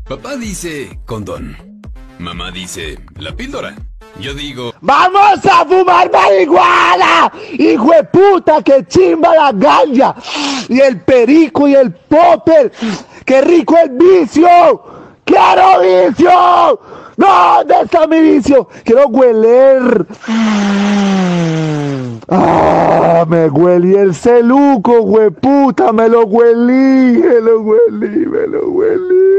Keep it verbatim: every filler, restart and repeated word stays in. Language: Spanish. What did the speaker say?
Papá dice condón. Mamá dice la píldora. Yo digo... ¡Vamos a fumar marihuana! ¡Hijo de puta, que chimba la ganja! Y el perico y el popper. ¡Qué rico el vicio! ¡Quiero vicio! ¿Dónde está mi vicio? Quiero hueler. Ah, me huelí el celuco, hueputa, me lo huelí, me lo huelí, me lo huelí.